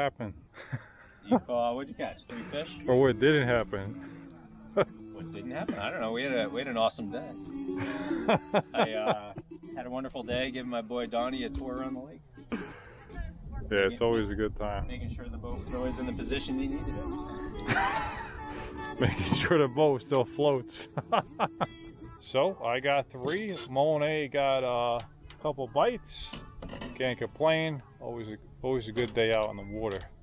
happened? What'd you catch? 3 fish? Or what didn't happen? What didn't happen? I don't know. We had an awesome day. I had a wonderful day giving my boy Donnie a tour around the lake. Yeah, it's always a good time. Making sure the boat was always in the position he needed it. Making sure the boat still floats. So I got 3. Monet got a couple bites. Can't complain. Always a good day out in the water.